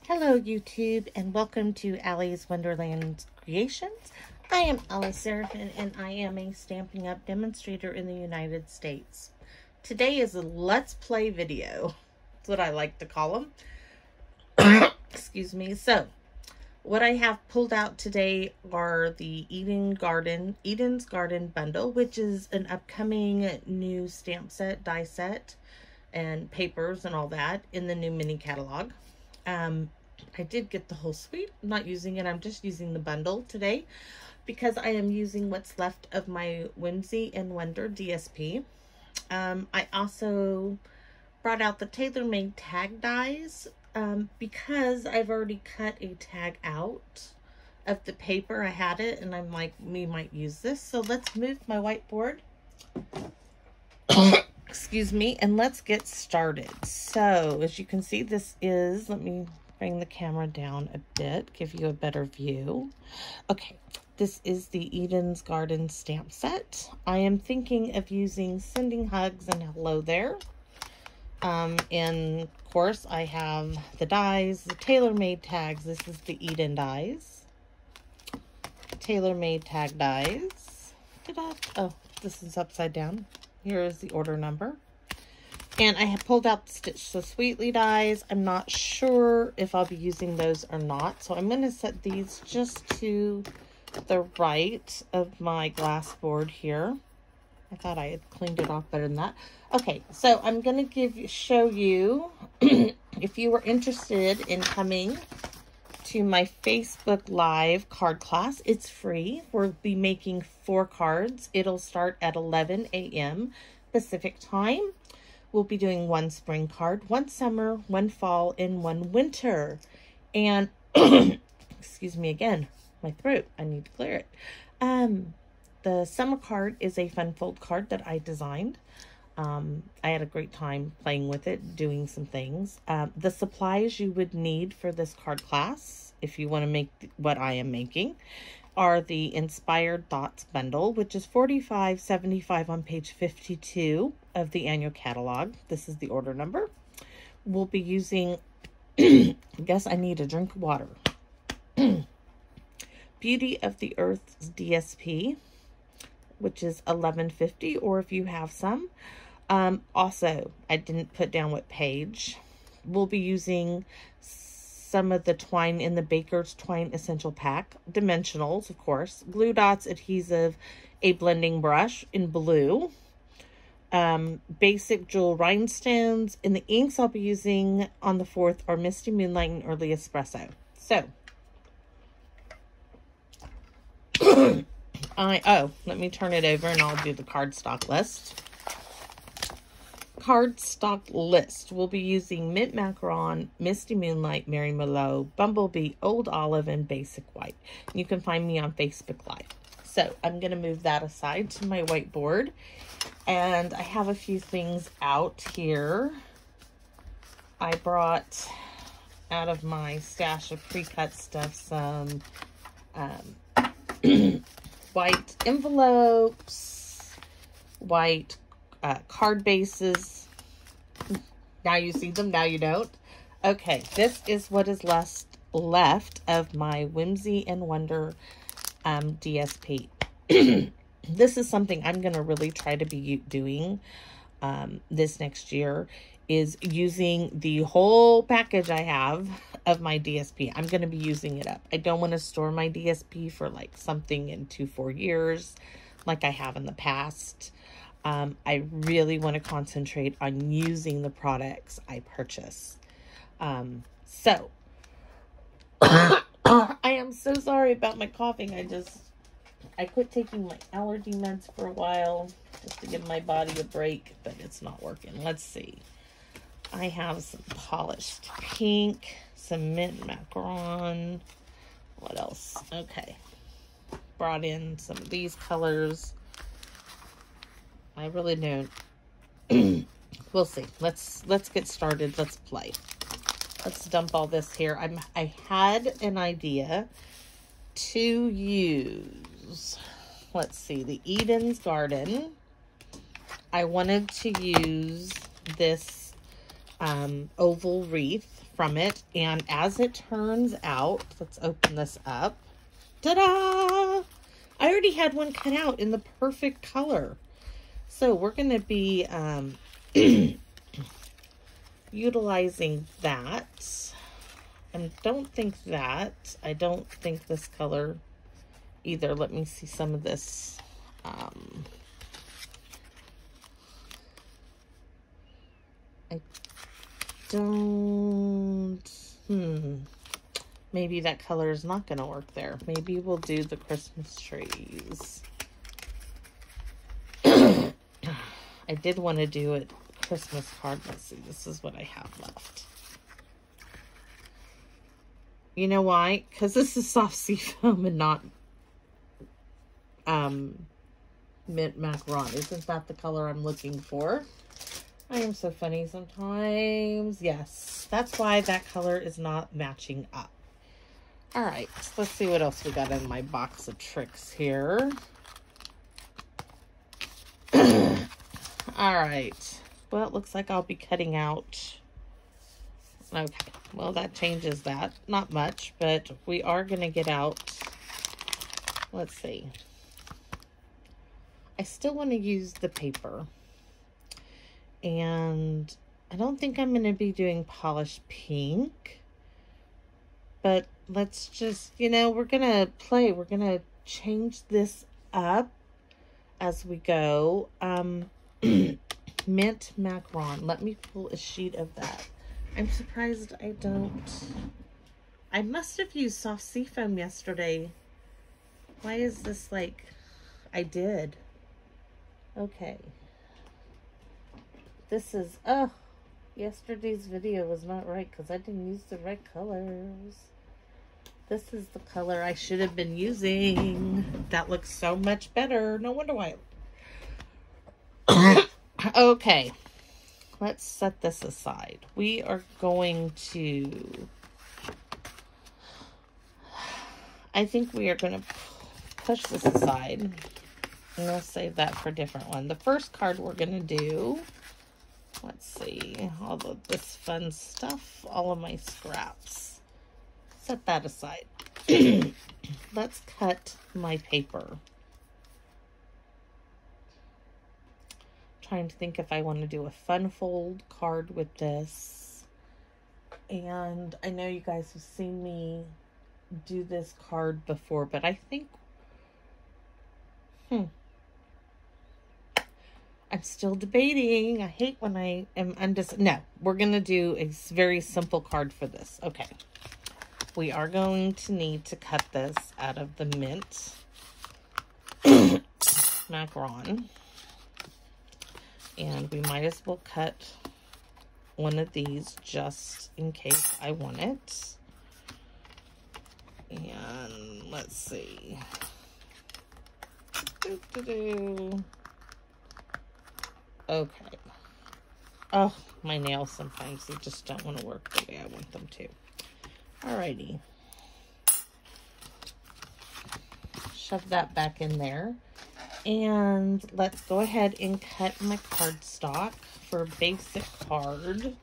Hello YouTube and welcome to Allie's Wonderland Creations. I am Allie Seraphin and I am a Stampin' Up! Demonstrator in the United States. Today is a Let's Play video. That's what I like to call them. Excuse me. So, what I have pulled out today are the Eden's Garden bundle, which is an upcoming new stamp set, die set, and papers and all that in the new mini catalog. I did get the whole suite. I'm not using it. I'm just using the bundle today because I am using what's left of my Whimsy and Wonder DSP. I also brought out the tailor-made tag dies because I've already cut a tag out of the paper. I had it and I'm like, we might use this. So let's move my whiteboard. Excuse me, and let's get started. So as you can see, this is, let me bring the camera down a bit, give you a better view. Okay, this is the Eden's Garden stamp set. I am thinking of using Sending Hugs and Hello There. And of course I have the dies, the tailor-made tags. This is the Eden dies. Tailor-made tag dies. Oh, this is upside down. Here is the order number. And I have pulled out the Stitch So Sweetly dies. I'm not sure if I'll be using those or not. So I'm going to set these just to the right of my glass board here. I thought I had cleaned it off better than that. Okay, so I'm going to show you, if you were interested in coming to my Facebook Live card class, it's free. We'll be making 4 cards. It'll start at 11 a.m. Pacific time. We'll be doing 1 spring card, 1 summer, 1 fall, and 1 winter. And, excuse me again, my throat, I need to clear it. The summer card is a fun fold card that I designed. I had a great time playing with it, doing some things. The supplies you would need for this card class, if you want to make what I am making, are the Inspired Thoughts bundle, which is $45.75 on page 52 of the annual catalog. This is the order number. We'll be using, I guess I need a drink of water. Beauty of the Earth's DSP, which is $11.50, or if you have some. Also, I didn't put down what page. We'll be using some of the twine in the Baker's Twine Essential Pack. Dimensionals, of course. Glue dots, adhesive, a blending brush in blue. Basic jewel rhinestones. And the inks I'll be using on the 4th are Misty Moonlight and Early Espresso. So, let me turn it over and I'll do the cardstock list. Cardstock list. We'll be using Mint Macaron, Misty Moonlight, Mary Merlot, Bumblebee, Old Olive, and Basic White. You can find me on Facebook Live. So I'm going to move that aside to my whiteboard. And I have a few things out here. I brought out of my stash of pre-cut stuff some white envelopes, white card bases. Now you see them, now you don't. Okay, this is what is left of my Whimsy and Wonder DSP. This is something I'm going to really try to be doing this next year, is using the whole package I have of my DSP. I'm going to be using it up. I don't want to store my DSP for like something in 2-4 years like I have in the past. I really want to concentrate on using the products I purchase. So, I am so sorry about my coughing. I quit taking my allergy meds for a while just to give my body a break, but it's not working. Let's see. I have some polished pink, some mint macaron. What else? Okay. Brought in some of these colors. I really don't. We'll see. Let's get started. Let's play. Let's dump all this here. I had an idea to use, let's see, the Eden's Garden. I wanted to use this oval wreath from it. And as it turns out, let's open this up. Ta-da! I already had one cut out in the perfect color. So we're going to be utilizing that. And don't think this color either. Let me see some of this. I don't, maybe that color is not going to work there. Maybe we'll do the Christmas trees. I did want to do a Christmas card. Let's see, this is what I have left. You know why? Because this is soft seafoam and not mint macaron. Isn't that the color I'm looking for? I am so funny sometimes. Yes, that's why that color is not matching up. All right, let's see what else we got in my box of tricks here. All right, well, it looks like I'll be cutting out. Okay, well, that changes that. Not much, but we are going to get out. Let's see. I still want to use the paper. And I don't think I'm going to be doing polished pink. But let's just, you know, we're going to play. We're going to change this up as we go. Mint macaron. Let me pull a sheet of that. I'm surprised I don't. I must have used soft seafoam yesterday. Why is this like, I did. Okay. This is, oh, yesterday's video was not right because I didn't use the right colors. This is the color I should have been using. That looks so much better. No wonder why. Okay. Let's set this aside. We are going to, I think we are going to push this aside. And we'll save that for a different one. The first card we're going to do, let's see, all of this fun stuff, all of my scraps. Set that aside. Let's cut my paper. Trying to think if I want to do a fun fold card with this. And I know you guys have seen me do this card before, but I think, I'm still debating. I hate when I am no, we're going to do a very simple card for this. Okay. We are going to need to cut this out of the mint macaron. And we might as well cut one of these just in case I want it. And let's see. Okay. Oh, my nails sometimes, they just don't want to work the way I want them to. Alrighty. Shove that back in there. And let's go ahead and cut my cardstock for a basic card.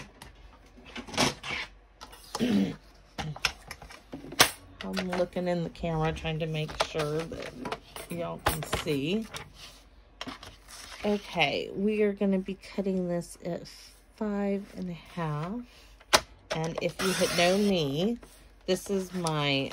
I'm looking in the camera trying to make sure that y'all can see. Okay, we are going to be cutting this at 5.5. And if you had known me, this is my,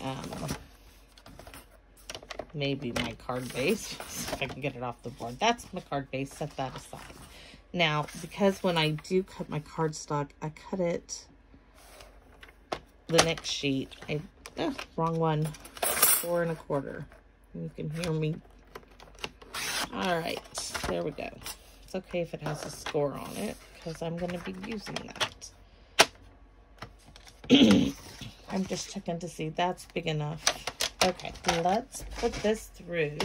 maybe my card base. If I can get it off the board. That's my card base. Set that aside. Now, because when I do cut my cardstock, I cut it, the next sheet, wrong one, 4 1/4. You can hear me. All right, there we go. It's okay if it has a score on it, because I'm going to be using that. I'm just checking to see that's big enough. Okay, let's put this through.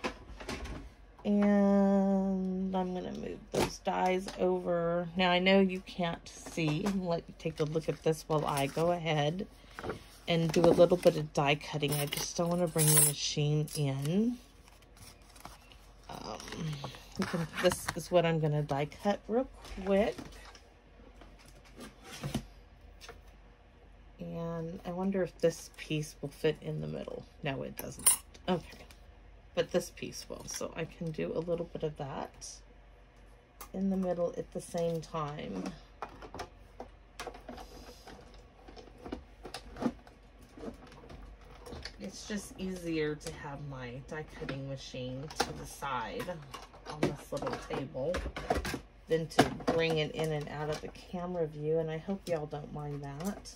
And I'm going to move those dies over. Now, I know you can't see. Let me take a look at this while I go ahead and do a little bit of die cutting. I just don't want to bring the machine in. This is what I'm going to die cut real quick. And I wonder if this piece will fit in the middle. No, it doesn't. Okay. But this piece will. So I can do a little bit of that in the middle at the same time. It's just easier to have my die cutting machine to the side on this little table than to bring it in and out of the camera view, and I hope y'all don't mind that.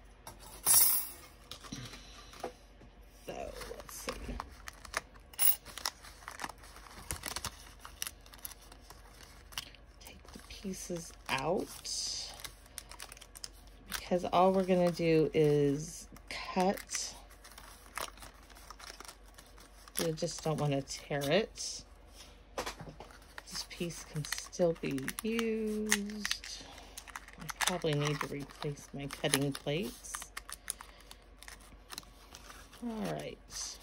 So, let's see. Take the pieces out, because all we're gonna do is cut. I just don't want to tear it. This piece can still be used. I probably need to replace my cutting plates. All right.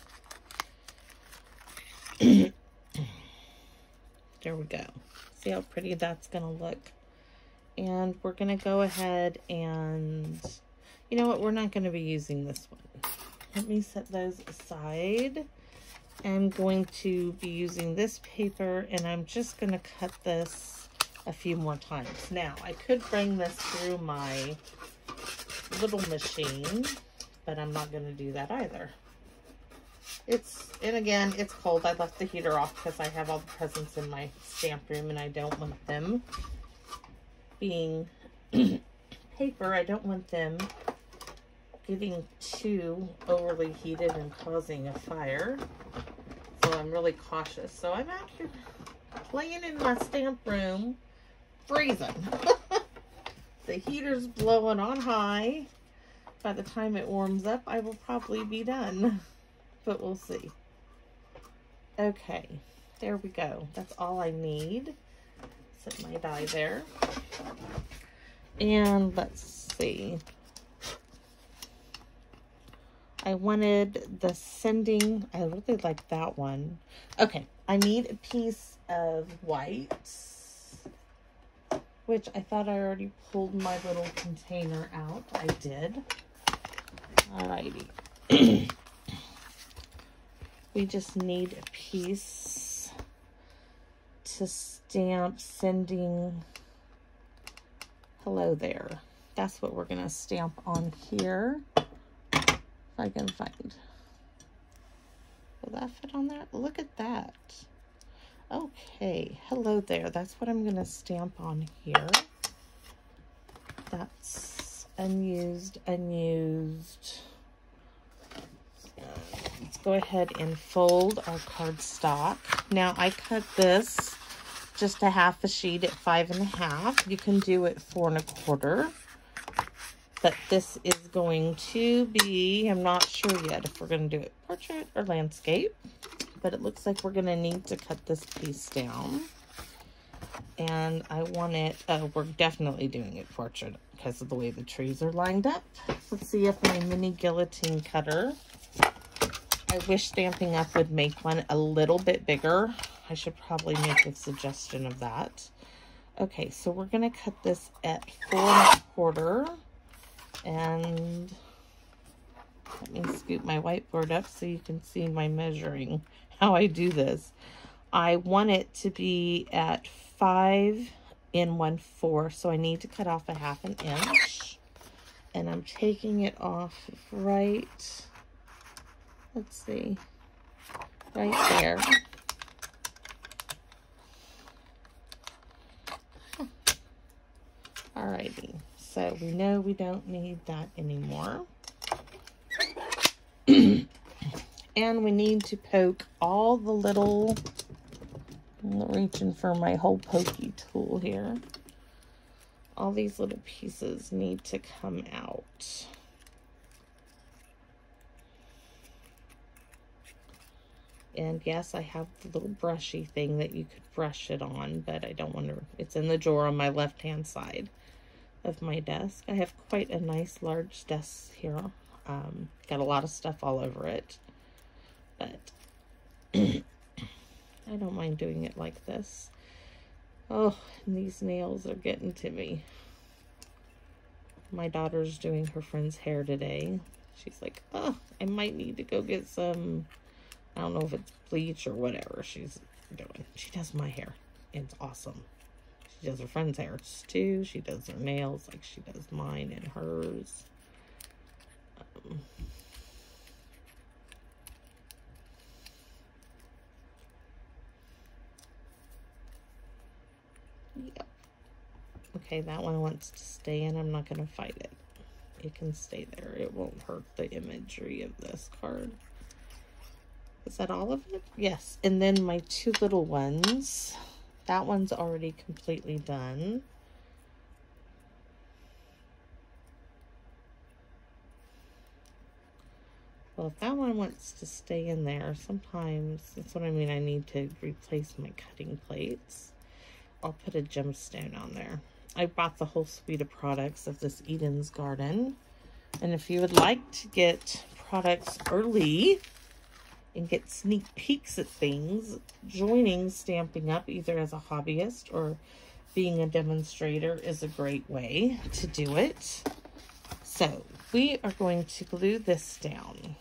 There we go. See how pretty that's going to look? And we're going to go ahead and, you know what? We're not going to be using this one. Let me set those aside. I'm going to be using this paper, and I'm just going to cut this a few more times. Now, I could bring this through my little machine, but I'm not going to do that either. And again, it's cold. I left the heater off because I have all the presents in my stamp room, and I don't want them being paper. I don't want them getting too overly heated and causing a fire. So I'm really cautious. So I'm out here playing in my stamp room, freezing. The heater's blowing on high. By the time it warms up, I will probably be done. But we'll see. Okay, there we go. That's all I need. Set my die there. And let's see. I wanted the sending. I really like that one. Okay, I need a piece of white, which I thought I already pulled my little container out. I did. Alrighty. We just need a piece to stamp sending hello there. That's what we're going to stamp on here. I can find. Will that fit on that? Look at that. Okay, hello there. That's what I'm going to stamp on here. That's unused. Let's go ahead and fold our cardstock. Now I cut this just a half a sheet at 5 1/2. You can do it 4 1/4. But this is going to be, I'm not sure yet if we're going to do it portrait or landscape. But it looks like we're going to need to cut this piece down. And I want it, we're definitely doing it portrait because of the way the trees are lined up. Let's see if my mini guillotine cutter, I wish Stampin' Up! Would make one a little bit bigger. I should probably make a suggestion of that. Okay, so we're going to cut this at 4 1/4. And let me scoop my whiteboard up so you can see my measuring, how I do this. I want it to be at 5 1/4, so I need to cut off a 1/2 inch. And I'm taking it off right, let's see, right there. Alrighty. So we know we don't need that anymore. And we need to poke all the little, I'm reaching for my hole pokey tool here. All these little pieces need to come out. And yes, I have the little brushy thing that you could brush it on, but I don't want to, it's in the drawer on my left-hand side of my desk. I have quite a nice large desk here. Got a lot of stuff all over it, but I don't mind doing it like this. Oh, and these nails are getting to me. My daughter's doing her friend's hair today. She's like, oh, I might need to go get some, I don't know if it's bleach or whatever she's doing. She does my hair. It's awesome. She does her friend's hair too. She does her nails like she does mine and hers. Yep. Okay, that one wants to stay in. I'm not going to fight it. It can stay there. It won't hurt the imagery of this card. Is that all of it? Yes. And then my two little ones. That one's already completely done. Well, if that one wants to stay in there, sometimes, that's what I mean, I need to replace my cutting plates. I'll put a gemstone on there. I bought the whole suite of products of this Eden's Garden. And if you would like to get products early and get sneak peeks at things, joining Stampin' Up! Either as a hobbyist or being a demonstrator is a great way to do it. So we are going to glue this down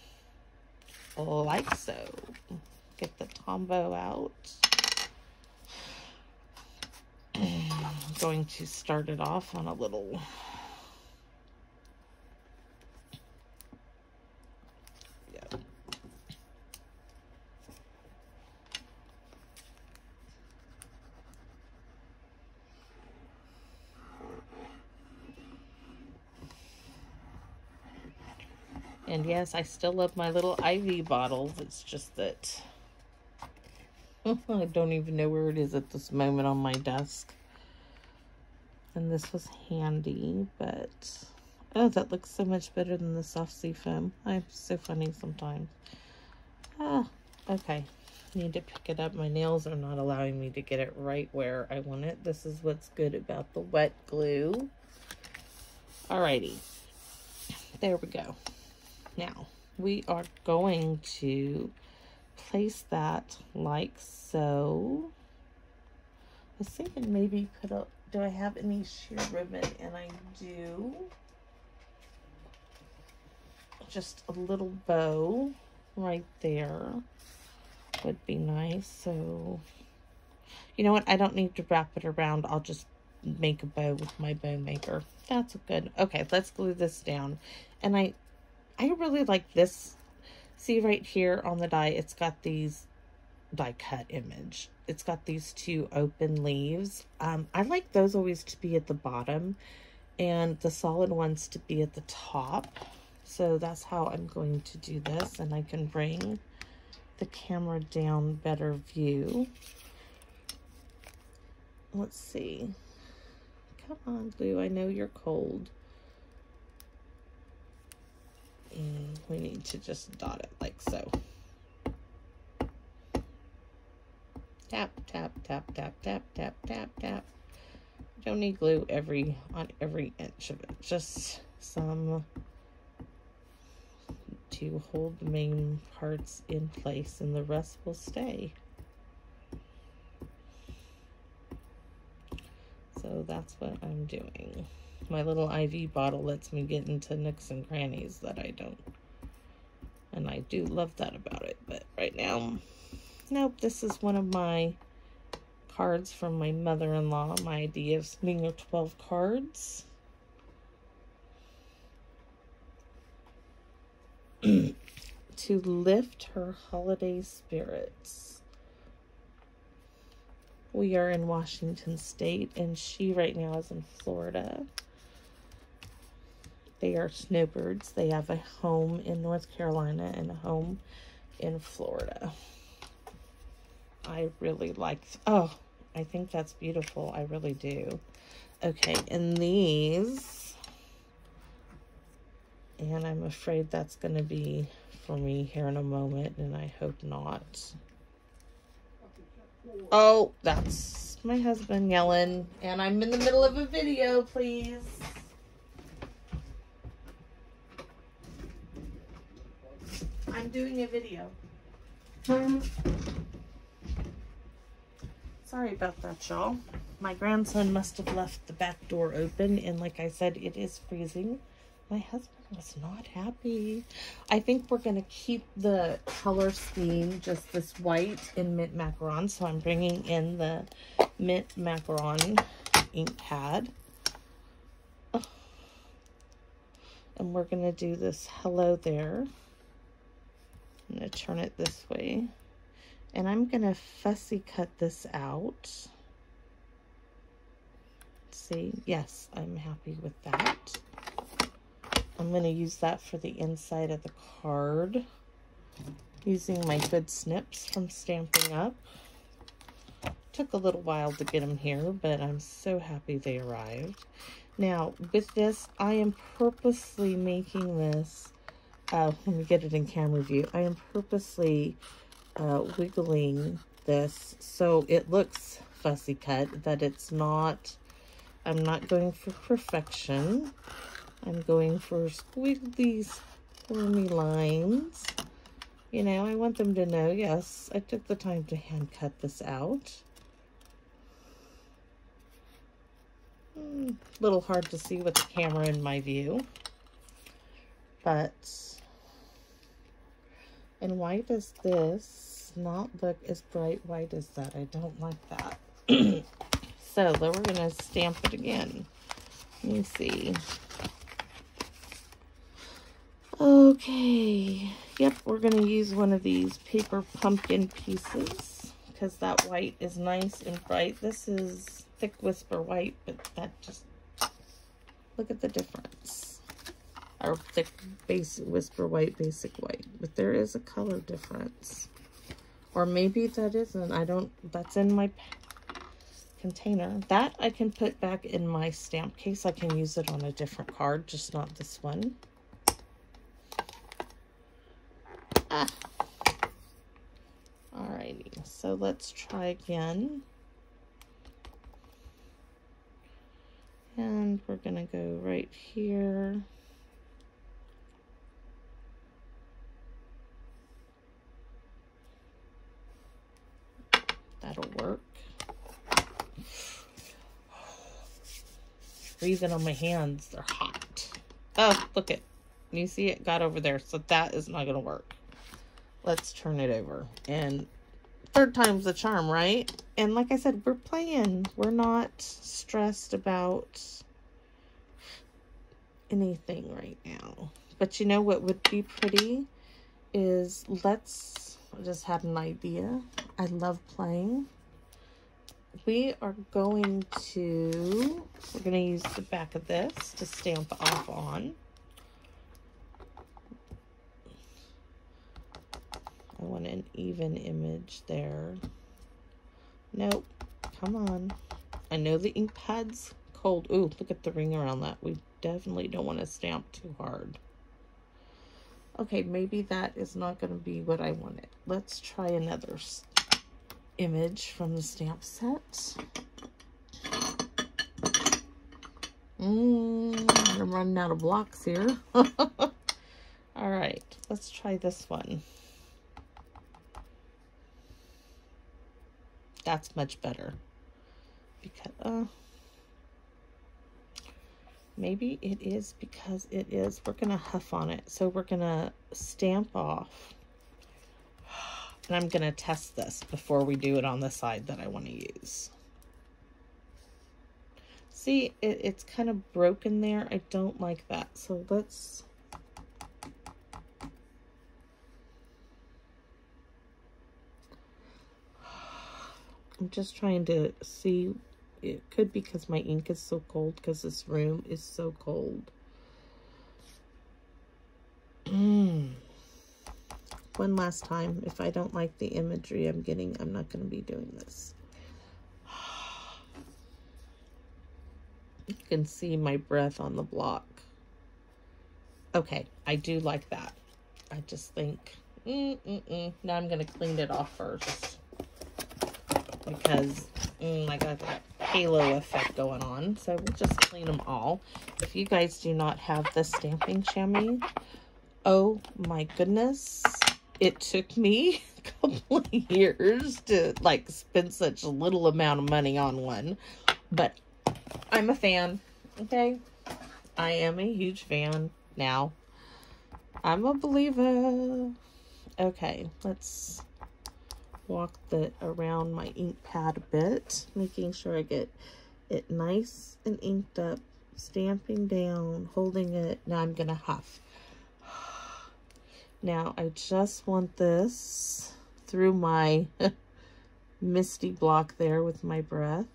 like so. Get the Tombow out. I'm going to start it off on a little and yes, I still love my little IV bottles. It's just that I don't even know where it is at this moment on my desk. And this was handy, but oh, that looks so much better than the soft sea foam. I'm so funny sometimes. Ah, okay. Need to pick it up. My nails are not allowing me to get it right where I want it. This is what's good about the wet glue. Alrighty. There we go. Now, we are going to place that like so. I was thinking maybe put a, do I have any sheer ribbon? And I do. Just a little bow right there would be nice. So, you know what? I don't need to wrap it around. I'll just make a bow with my bow maker. That's good. Okay, let's glue this down. And I really like this. See right here on the die, it's got these die cut image. It's got these two open leaves. I like those always to be at the bottom and the solid ones to be at the top. So that's how I'm going to do this, and I can bring the camera down better view. Let's see. Come on, glue. I know you're cold. And we need to just dot it like so. Tap, tap, tap, tap, tap, tap, tap, tap. You don't need glue on every inch of it. Just some to hold the main parts in place, and the rest will stay. So that's what I'm doing. My little IV bottle lets me get into nooks and crannies that I don't. And I do love that about it. But right now, nope, this is one of my cards from my mother-in-law. My idea of spinning 12 cards. To lift her holiday spirits. We are in Washington State, and she right now is in Florida. They are snowbirds. They have a home in North Carolina and a home in Florida. I really like, oh, I think that's beautiful. I really do. Okay, and these, and I'm afraid that's going to be for me here in a moment, and I hope not. Oh, that's my husband yelling, and I'm in the middle of a video, please. I'm doing a video. Sorry about that, y'all. My grandson must have left the back door open, and like I said, it is freezing. My husband was not happy. I think we're going to keep the color scheme, just this white and mint macaron. So I'm bringing in the mint macaron ink pad. And we're going to do this hello there. I'm going to turn it this way. And I'm going to fussy cut this out. See, yes, I'm happy with that. I'm going to use that for the inside of the card, using my good snips from Stampin' Up. Took a little while to get them here, but I'm so happy they arrived. Now, with this, I am purposely making this, let me get it in camera view. I am purposely wiggling this so it looks fussy cut, that it's not, I'm not going for perfection. I'm going for squiggly, squirmy lines. You know, I want them to know, yes, I took the time to hand cut this out. A little hard to see with the camera in my view. But, and why does this not look as bright white as that? I don't like that. So, then we're going to stamp it again. Let me see. Okay, yep, we're going to use one of these paper pumpkin pieces because that white is nice and bright. This is thick whisper white, but that just, look at the difference. Or thick basic whisper white, basic white, but there is a color difference. Or maybe that isn't, I don't, that's in my container. That I can put back in my stamp case. I can use it on a different card, just not this one. Alrighty, so let's try again. And we're gonna go right here. That'll work. Freezing on my hands, they're hot. Oh, look it. You see it got over there, so that is not gonna work. Let's turn it over. And third time's the charm, right? And like I said, we're playing. We're not stressed about anything right now. But you know what would be pretty is, I just had an idea. I love playing. We're going to use the back of this to stamp off on. I want an even image there. Nope. Come on. I know the ink pad's cold. Ooh, look at the ring around that. We definitely don't want to stamp too hard. Okay, maybe that is not going to be what I wanted. Let's try another image from the stamp set. I'm running out of blocks here. All right, let's try this one. That's much better. Because, maybe it is because it is. We're going to huff on it. So we're going to stamp off. And I'm going to test this before we do it on the side that I want to use. See, it's kind of broken there. I don't like that. So let's... I'm just trying to see. It could be because my ink is so cold, because this room is so cold. One last time. If I don't like the imagery I'm getting, I'm not going to be doing this. You can see my breath on the block. Okay, I do like that. I just think, now I'm going to clean it off first. Because I got that halo effect going on. So we'll just clean them all. If you guys do not have the stamping chamois, oh my goodness. It took me a couple of years to like spend such a little amount of money on one. But I'm a fan, okay? I am a huge fan now. I'm a believer. Okay, let's walk around my ink pad a bit, making sure I get it nice and inked up, stamping down, holding it. Now I'm gonna huff. Now I just want this through my misty block there with my breath.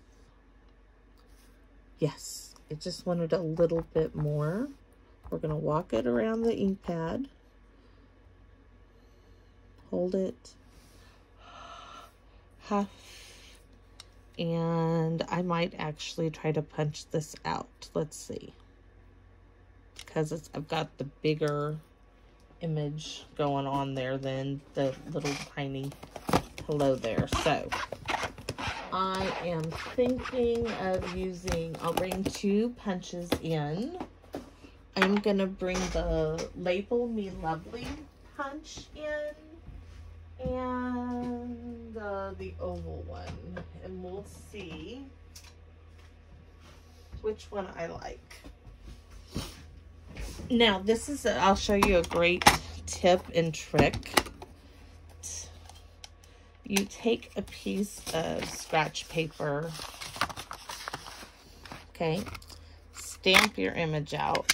Yes, I just wanted a little bit more. We're gonna walk it around the ink pad. Hold it. Huff. And I might actually try to punch this out. Let's see. Because I've got the bigger image going on there than the little tiny hello there. So I am thinking of using, I'll bring 2 punches in. I'm going to bring the Label Me Lovely punch in and the oval one. And we'll see which one I like. Now, this is, I'll show you a great tip and trick. You take a piece of scratch paper, okay, stamp your image out,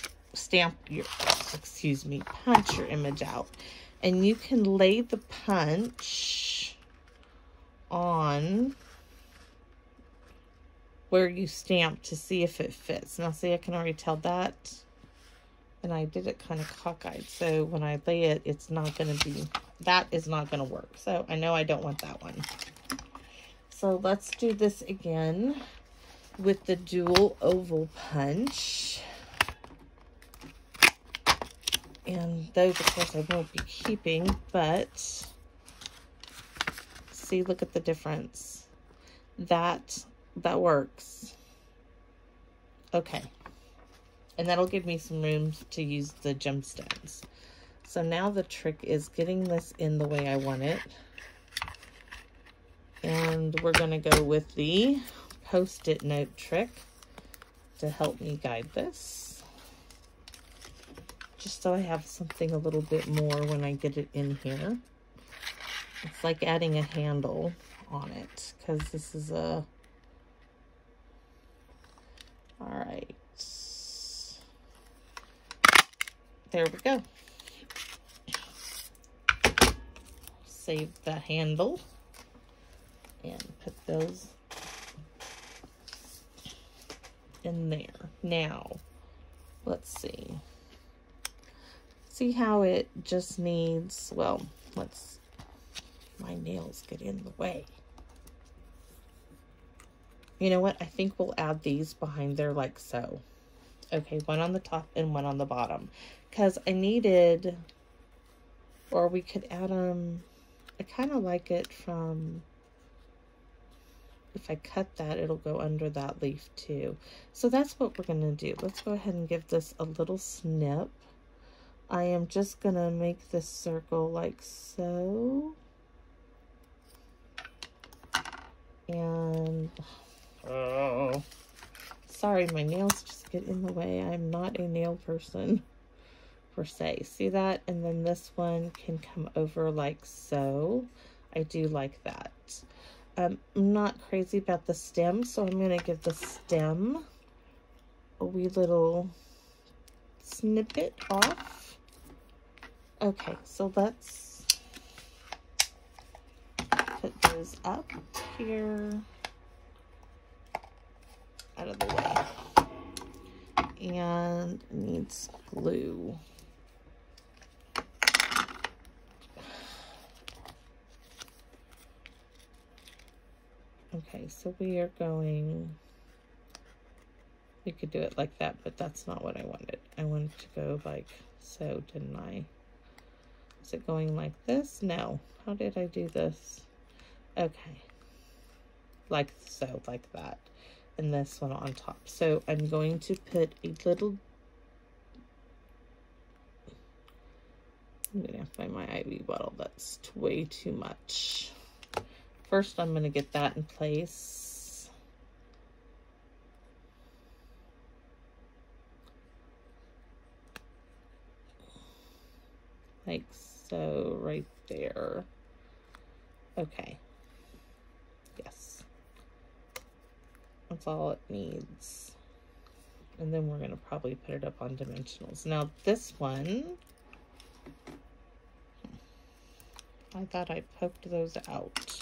punch your image out, and you can lay the punch on where you stamped to see if it fits. Now, see, I can already tell that. And I did it kind of cockeyed, so when I lay it, it's not going to be, that is not going to work. So I know I don't want that one. So let's do this again with the dual oval punch. And those, of course, I won't be keeping, but see, look at the difference. That works. Okay. And that'll give me some room to use the gemstones. So now the trick is getting this in the way I want it. And we're going to go with the Post-it note trick to help me guide this. Just so I have something a little bit more when I get it in here. It's like adding a handle on it, because this is a... All right. There we go. Save the handle and put those in there. Now, let's see. See how it just needs, well, my nails get in the way. You know what? I think we'll add these behind there like so. Okay, one on the top and one on the bottom. Because I needed, or we could add them, I kind of like it from, if I cut that, it'll go under that leaf too. So that's what we're going to do. Let's go ahead and give this a little snip. I am just going to make this circle like so. And, oh, sorry, my nails just get in the way. I'm not a nail person per se. See that? And then this one can come over like so. I do like that. I'm not crazy about the stem, so I'm going to give the stem a wee little snippet off. Okay, so let's put those up here out of the way. And it needs glue. Okay, so we are going, we could do it like that, but that's not what I wanted. I wanted to go like so, didn't I? Is it going like this? No. How did I do this? Okay. Like so, like that. And this one on top. So I'm going to put a little, I'm going to have to find my IV bottle. That's way too much. First, I'm going to get that in place. like so, right there. Okay. Yes. That's all it needs. And then we're going to probably put it up on dimensionals. Now this one, I thought I poked those out.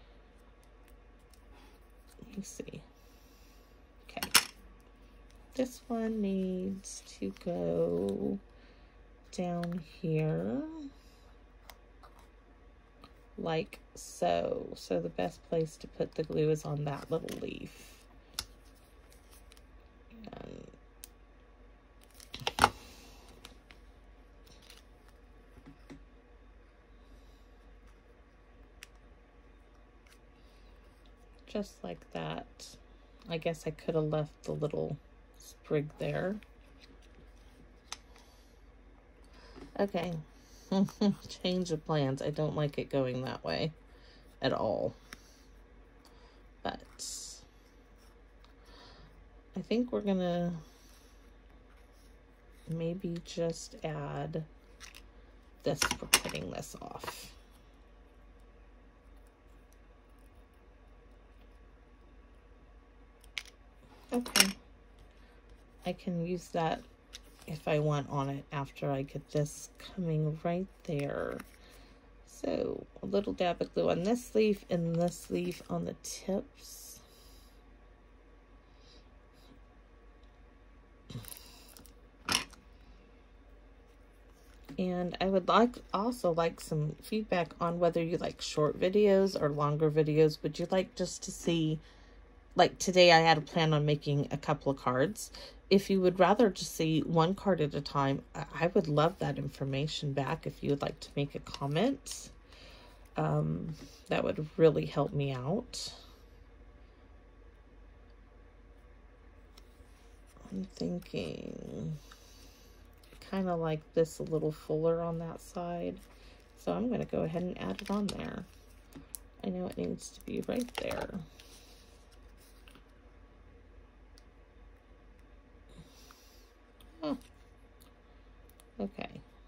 Let me see. Okay. This one needs to go down here. Like so. So the best place to put the glue is on that little leaf. And just like that. I guess I could have left the little sprig there. Okay. Change of plans. I don't like it going that way at all. But I think we're gonna maybe just add this for putting this off. Okay. I can use that if I want on it after I get this coming right there. So a little dab of glue on this leaf and this leaf on the tips. And I would also like some feedback on whether you like short videos or longer videos. Would you like just to see, like today I had a plan on making a couple of cards. If you would rather just see one card at a time, I would love that information back if you would like to make a comment. That would really help me out. I'm thinking kind of like this a little fuller on that side. So I'm going to go ahead and add it on there. I know it needs to be right there. Oh. Okay.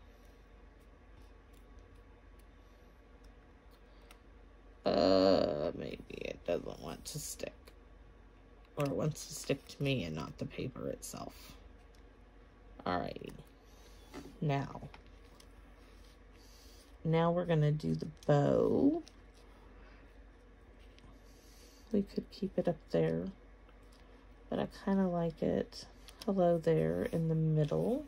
Maybe it doesn't want to stick. Or it wants to stick to me and not the paper itself. Alrighty. Now we're going to do the bow. We could keep it up there, but I kind of like it hello there in the middle.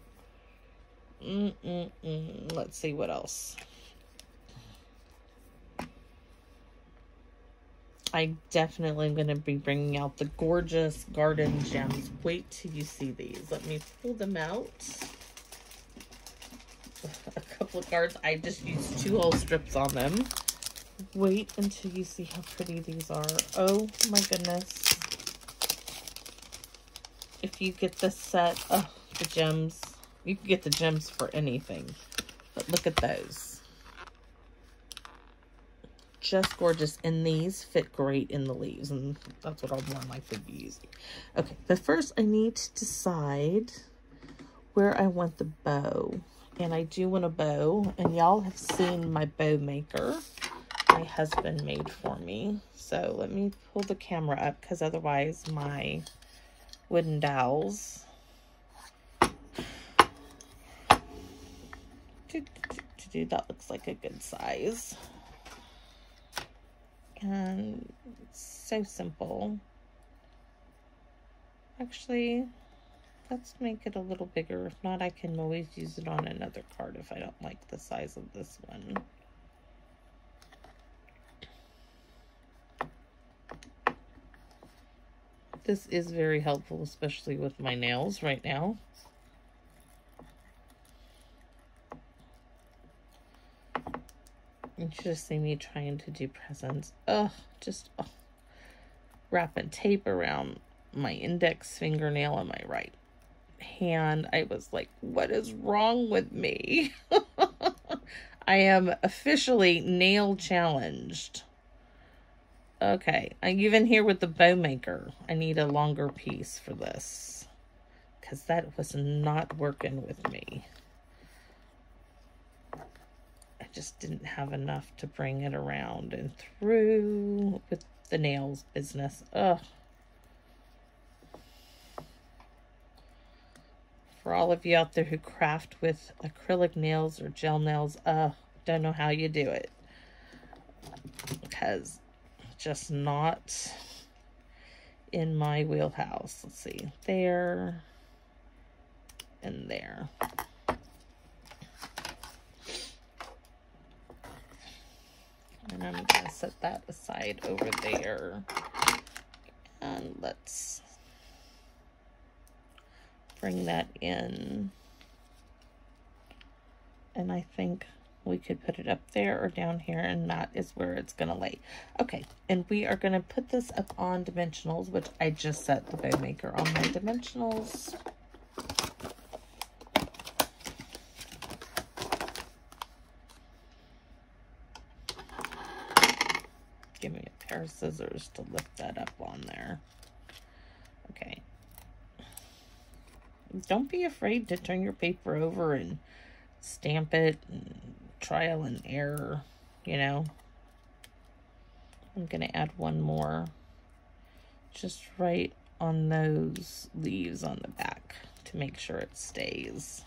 Let's see what else. I definitely am going to be bringing out the gorgeous garden gems. Wait till you see these. Let me pull them out. A couple of cards. I just used 2 whole strips on them. Wait until you see how pretty these are. Oh my goodness. If you get this set, oh, the gems. You can get the gems for anything. But look at those. Just gorgeous, and these fit great in the leaves, and that's what I'll more likely be using. Okay, but first I need to decide where I want the bow, and I do want a bow, and y'all have seen my bow maker my husband made for me. So let me pull the camera up, because otherwise my wooden dowels that looks like a good size. And it's so simple. Actually, let's make it a little bigger. If not, I can always use it on another card if I don't like the size of this one. This is very helpful, especially with my nails right now. You should have seen me trying to do presents. Wrapping tape around my index fingernail on my right hand. I was like, what is wrong with me? I am officially nail challenged. Okay, I'm even here with the bow maker. I need a longer piece for this, because that was not working with me. just didn't have enough to bring it around and through with the nails business. Ugh. For all of you out there who craft with acrylic nails or gel nails, don't know how you do it. Because just not in my wheelhouse. Let's see. There and there. And I'm going to set that aside over there. And let's bring that in. And I think we could put it up there or down here, and that is where it's going to lay. Okay, and we are going to put this up on dimensionals, which I just set the bow maker on my dimensionals. Give me a pair of scissors to lift that up on there. Okay. Don't be afraid to turn your paper over and stamp it and trial and error, you know. I'm going to add one more just right on those leaves on the back to make sure it stays.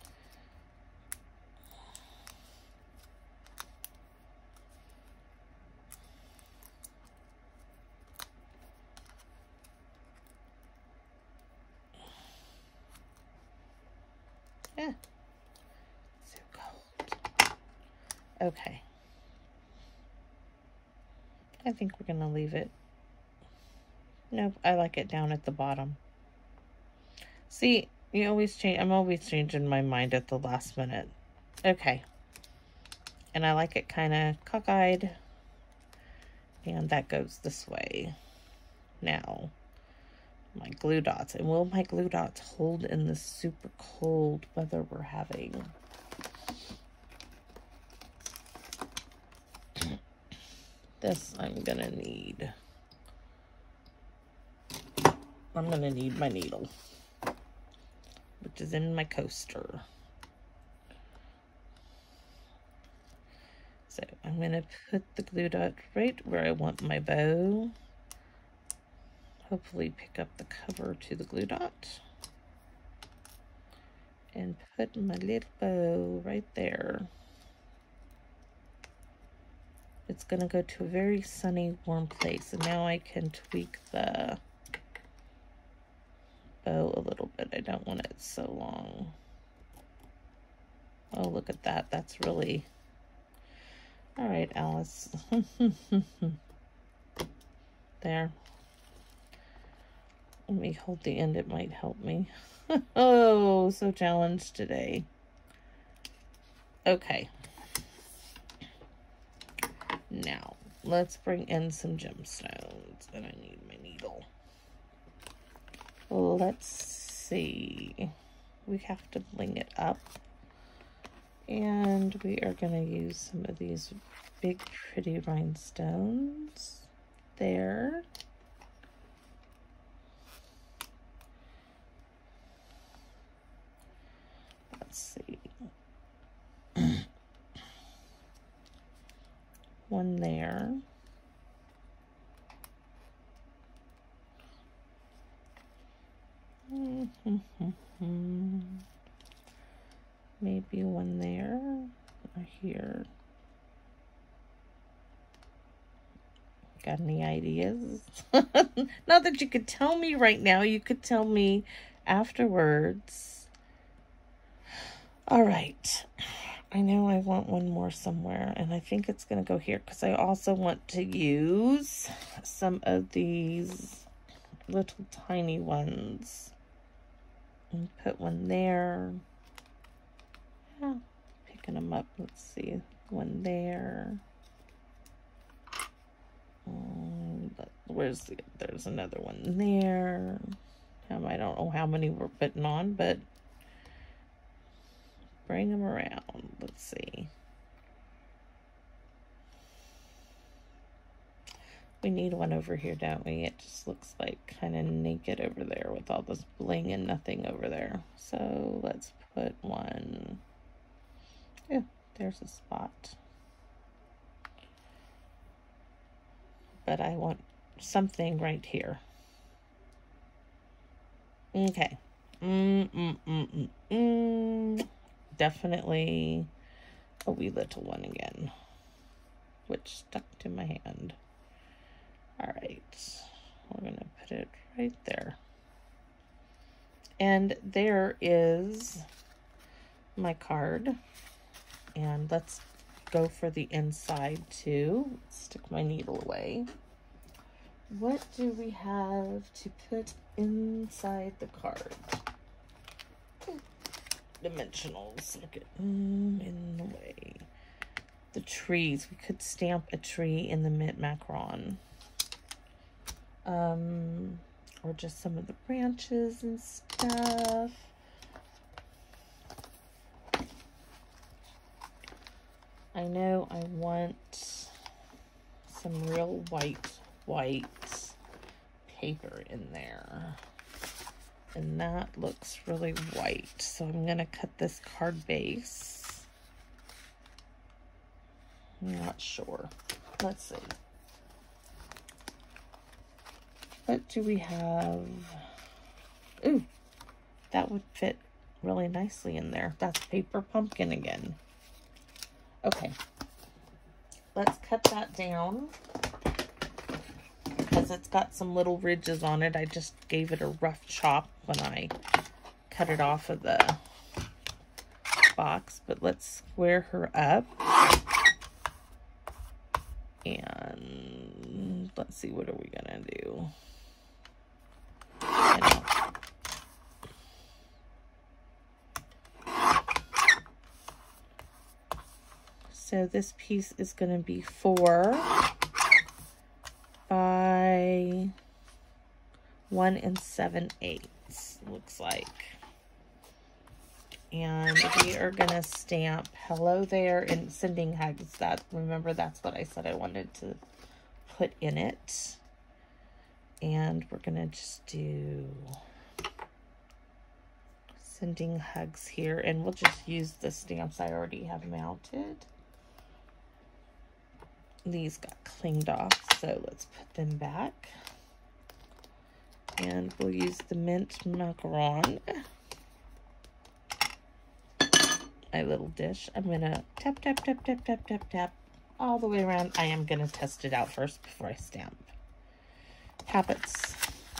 Yeah. So cold. Okay. I think we're going to leave it. Nope, I like it down at the bottom. See, you always change. I'm always changing my mind at the last minute. Okay. And I like it kind of cockeyed. And that goes this way. Now, my glue dots. And will my glue dots hold in this super cold weather we're having? This I'm gonna need. I'm gonna need my needle, which is in my coaster. So I'm gonna put the glue dot right where I want my bow. Hopefully pick up the cover to the glue dot. And put my little bow right there. It's going to go to a very sunny, warm place. And now I can tweak the bow a little bit. I don't want it so long. Oh, look at that. That's really... All right, Alice. There. Let me hold the end. It might help me. Oh, so challenged today. Okay. Now, let's bring in some gemstones. And I need my needle. Let's see. We have to bling it up. And we are going to use some of these big, pretty rhinestones. There. Let's see. One there. Maybe one there or here. Got any ideas? Not that you could tell me right now. You could tell me afterwards. All right. I know I want one more somewhere, and I think it's going to go here because I also want to use some of these little tiny ones. And put one there. Yeah, picking them up. Let's see. One there. Where's the... There's another one there. I don't know how many we're putting on, but bring them around. Let's see. We need one over here, don't we? It just looks like kind of naked over there with all this bling and nothing over there. So let's put one. Yeah, there's a spot. but I want something right here. Okay. Definitely a wee little one again, which stuck to my hand. All right, we're gonna put it right there. And there is my card. And let's go for the inside too. Stick my needle away. What do we have to put inside the card? Dimensionals. Look at in the way. The trees. We could stamp a tree in the mint macaron. Or just some of the branches and stuff. I know I want some real white paper in there. And that looks really white. So I'm going to cut this card base. I'm not sure. Let's see. What do we have? Ooh, that would fit really nicely in there. That's paper pumpkin again. Okay, let's cut that down because it's got some little ridges on it. I just gave it a rough chop when I cut it off of the box, but let's square her up. And let's see, what are we gonna do? So this piece is going to be 4 by 1 7/8, looks like. And we are going to stamp hello there and sending hugs. That, remember, that's what I said I wanted to put in it. And we're going to just do sending hugs here. And we'll just use the stamps I already have mounted. These got cleaned off, so let's put them back. And we'll use the mint macaron. My little dish. I'm gonna tap, tap, tap, tap, tap, tap, tap all the way around. I am gonna test it out first before I stamp. Habits.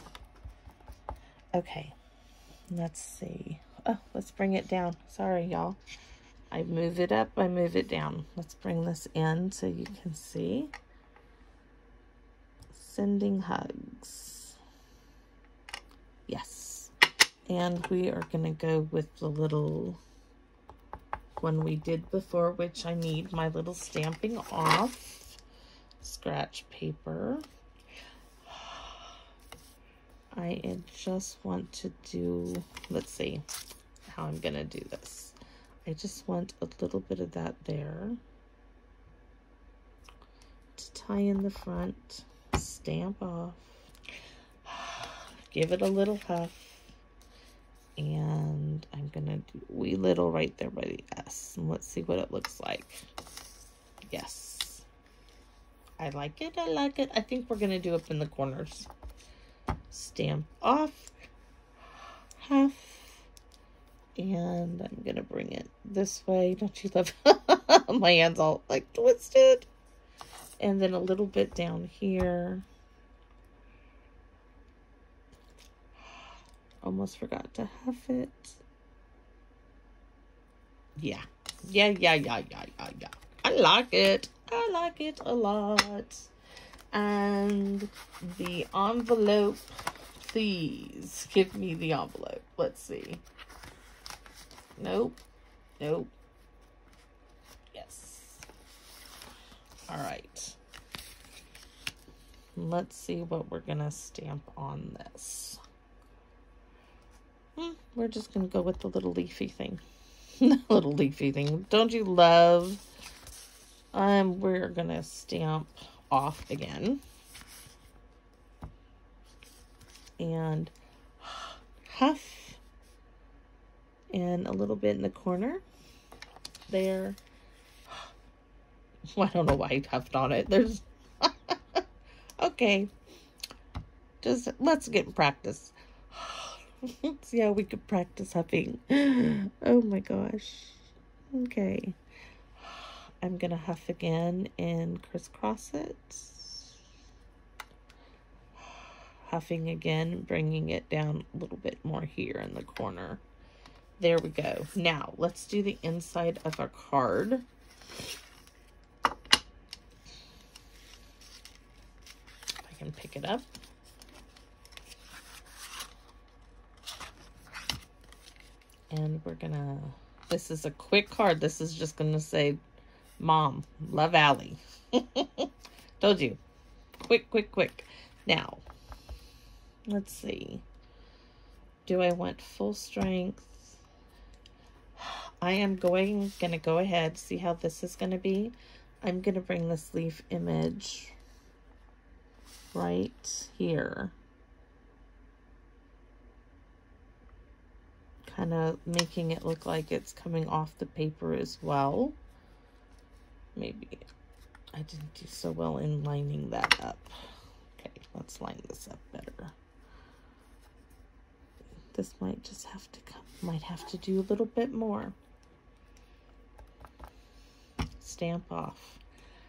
Okay, let's see. Oh, let's bring it down. Sorry, y'all. I move it up, I move it down. Let's bring this in so you can see. Sending hugs. Yes. And we are going to go with the little one we did before, which I need my little stamping off. Scratch paper. I just want to do, let's see how I'm going to do this. I just want a little bit of that there to tie in the front, stamp off, give it a little huff, and I'm gonna do a wee little right there by the S, and let's see what it looks like. Yes, I like it, I like it. I think we're gonna do up in the corners. Stamp off, huff. And I'm going to bring it this way. Don't you love my hands all like twisted? And then a little bit down here. Almost forgot to huff it. Yeah. Yeah. I like it. I like it a lot. And the envelope, please give me the envelope. Let's see. Nope. Yes. All right. Let's see what we're going to stamp on this. We're just going to go with the little leafy thing. Little leafy thing. Don't you love? We're going to stamp off again. And huff. And a little bit in the corner there. Well, I don't know why I huffed on it. There's Okay. Just let's get in practice. Let's see how we could practice huffing. Oh my gosh. Okay. I'm going to huff again and crisscross it. Huffing again, bringing it down a little bit more here in the corner. There we go. Now, let's do the inside of our card. If I can pick it up. And we're gonna, this is a quick card. This is just gonna say, Mom, love Allie. Told you. Quick, quick, quick. Now, let's see. Do I want full strength? I am gonna go ahead, see how this is gonna be. I'm gonna bring this leaf image right here. Kind of making it look like it's coming off the paper as well. Maybe I didn't do so well in lining that up. Okay, let's line this up better. This might just have to come, might have to do a little bit more. Stamp off.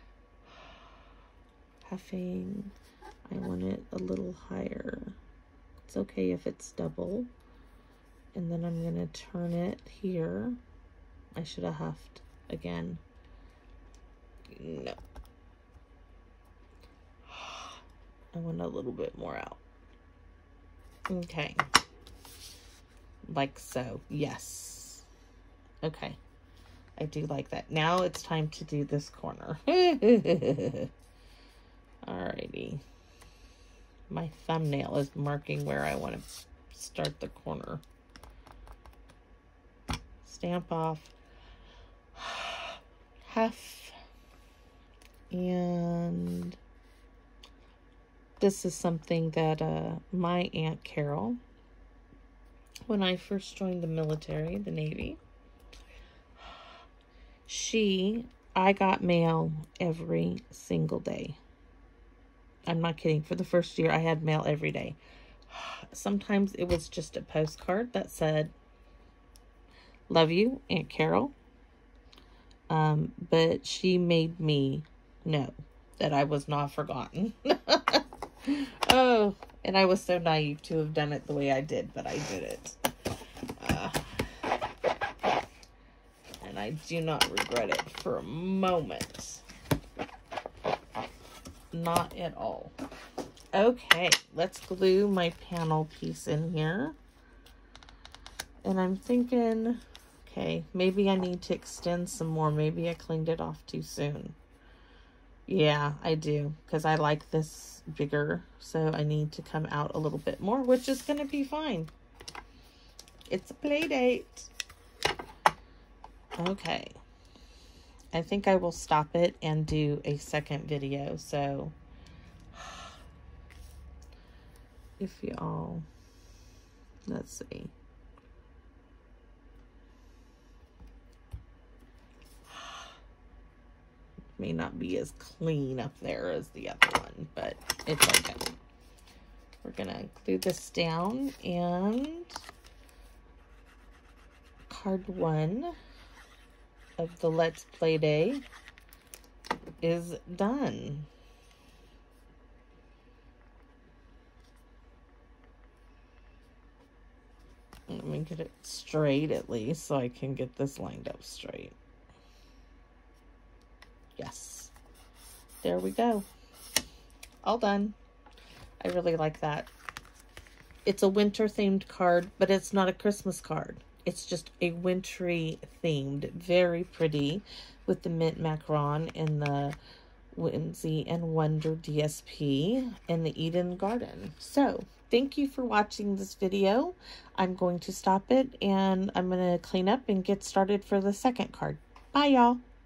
Huffing. I want it a little higher. It's okay if it's double. And then I'm going to turn it here. I should have huffed again. No. I want a little bit more out. Okay. Like so. Yes. Okay. I do like that. Now it's time to do this corner. Alrighty. My thumbnail is marking where I want to start the corner. Stamp off. Huff. And this is something that my Aunt Carol, when I first joined the military, the Navy, I got mail every single day. I'm not kidding. For the first year, I had mail every day. Sometimes it was just a postcard that said, "Love you, Aunt Carol." But she made me know that I was not forgotten. Oh, and I was so naive to have done it the way I did, but I did it. And I do not regret it for a moment. Not at all. Okay, let's glue my panel piece in here. And I'm thinking, okay, maybe I need to extend some more. Maybe I cleaned it off too soon. Yeah, I do, because I like this bigger, so I need to come out a little bit more, which is going to be fine. It's a play date. Okay. I think I will stop it and do a second video, so if y'all, let's see. May not be as clean up there as the other one, but it's okay. We're gonna glue this down, and card 1 of the Let's Play Day is done. Let me get it straight at least so I can get this lined up straight. Yes. There we go. All done. I really like that. It's a winter themed card, but it's not a Christmas card. It's just a wintry themed, very pretty, with the mint macaron and the Whimsy and Wonder DSP and the Eden Garden. So thank you for watching this video. I'm going to stop it, and I'm going to clean up and get started for the second card. Bye, y'all.